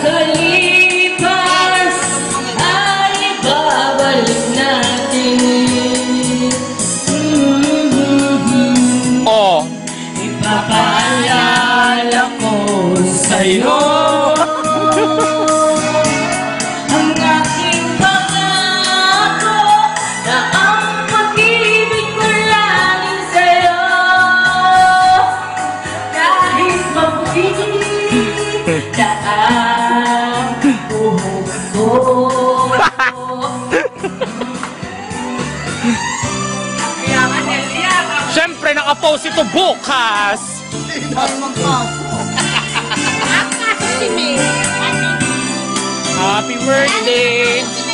makalipas ay babalik natin. Oh. Ipapaalala ko sa'yo ang aking pangako na ang pag-ibig ko laging sa'yo. Kahit mabuti na ang buhok ko. Siyempre, nakapost ito bukas! Happy birthday!